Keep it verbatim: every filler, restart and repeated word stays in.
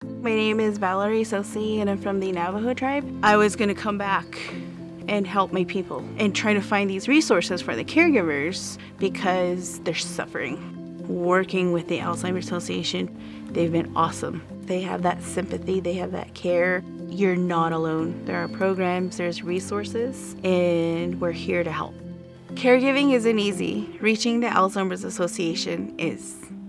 My name is Valerie and I'm from the Navajo tribe. I was gonna come back and help my people and try to find these resources for the caregivers because they're suffering. Working with the Alzheimer's Association, they've been awesome. They have that sympathy, they have that care. You're not alone. There are programs, there's resources, and we're here to help. Caregiving isn't easy. Reaching the Alzheimer's Association is.